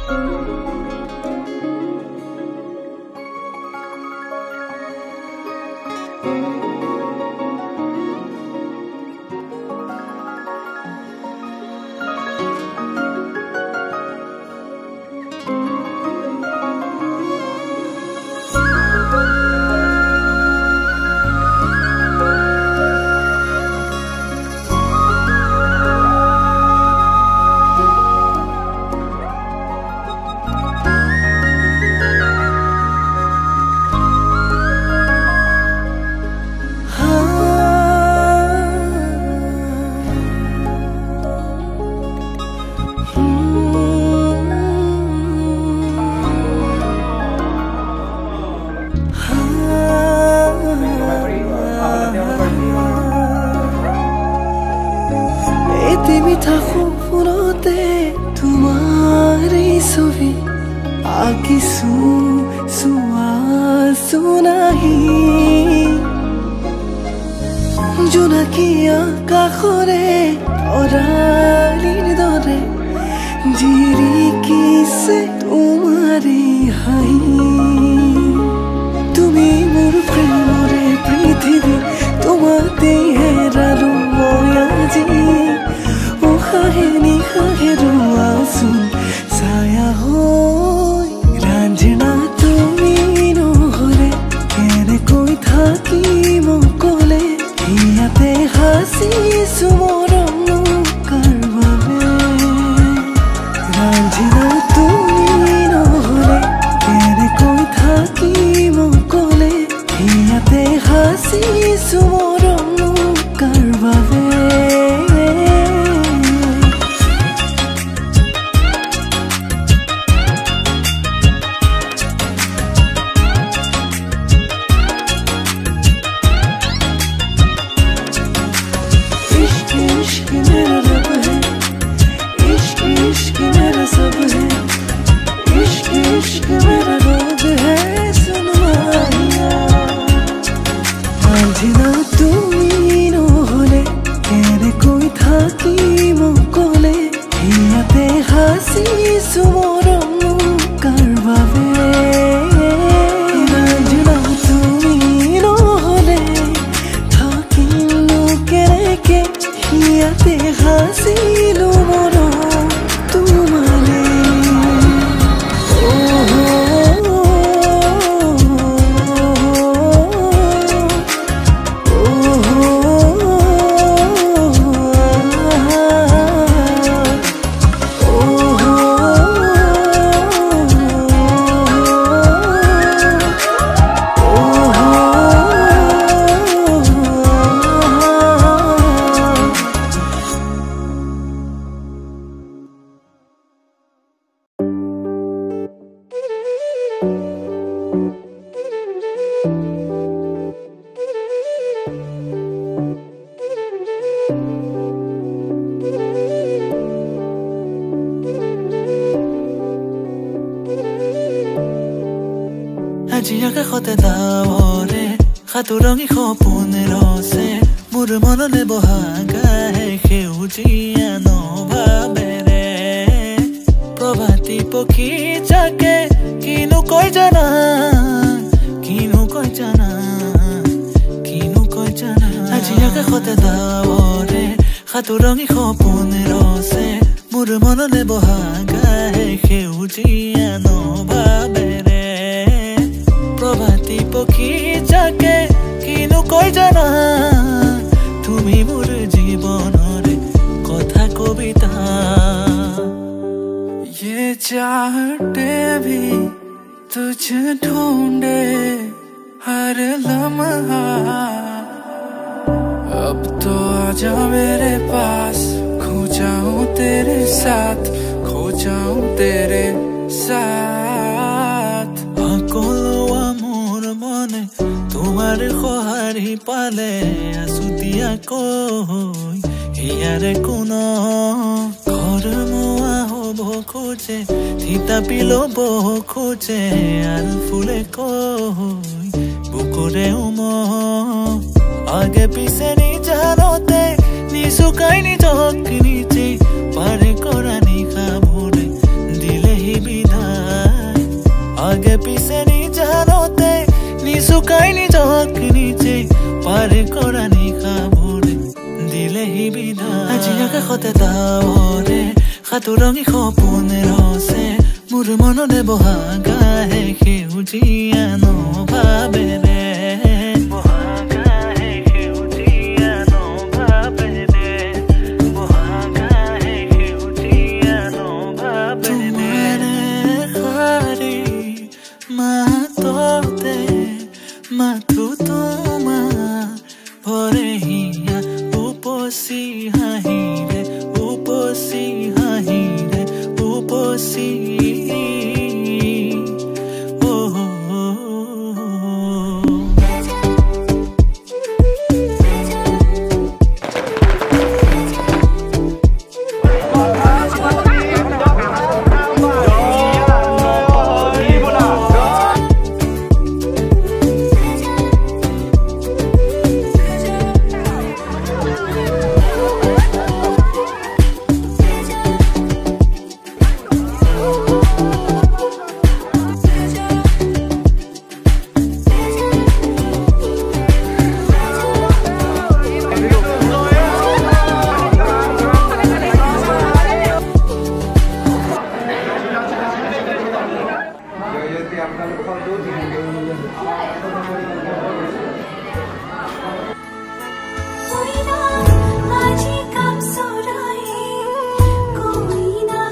지야 가거대 다오래 가도랑이 거분으로세 물을 멀어 내보하가 해우지야 너 바베래 프로바티 포키 작게 기누 거있잖아 기누 거있잖아 기누 거있잖아 아지야 가거대 다오래 가도랑이 거분으로세 물을 멀어 내보하가 해우지야 너 바베래 প্রভাতী পক্ষী যাকে কিনো কয় জানা তুমি মোর জীবনরে কথা কবিতা ये चाहते भी तुझे ढूंढे हर लम्हा अब तो आजा मेरे पास खो जाऊं तेरे साथ खो जाऊं तेरे साथ তোমার খহারি পালে আসুতিয়া কই ইয়ারে কোন ঘর মোয়া হব খোঁজে থিতা পিলব খোঁজে আর ফুলে কই বুকুরে উম আগে পিছে নি জানতে নি শুকাই নি চোখ নিচে পারে করা নি খাবরে দিলে হিবি কাষতে ডাৱৰে সাতোৰঙি সপোনে ৰচে মোৰ মনতে বহাগাহে সেউজীয়া নভাৱেৰে মাথো তোমাৰ ভৰে হিয়া উপচি হাঁহিৰে উপচি হাঁহিৰে উপচি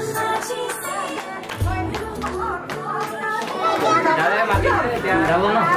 Dalam